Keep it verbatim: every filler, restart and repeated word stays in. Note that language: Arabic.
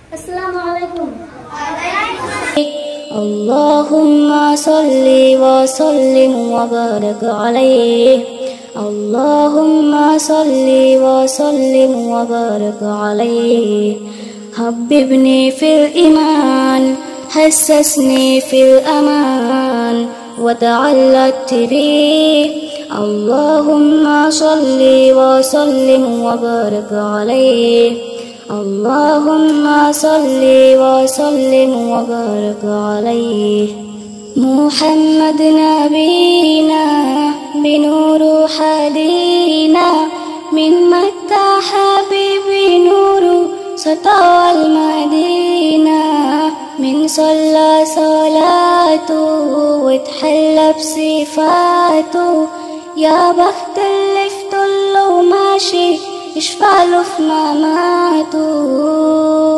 السلام عليكم. اللهم صل وسلم وبارك عليه. اللهم صل وسلم وبارك عليه. حببني في الإيمان، حسسني في الأمان، وتعلقت به. اللهم صل وسلم وبارك عليه. اللهم صل وسلم وبارك عليه. محمد نبينا بنور حدينا، من مكة حبيبي نور سطوى المدينة. من صلى صلاته وتحلى بصفاته، يا بخت اللي في طله ماشي يشفع له في مماته.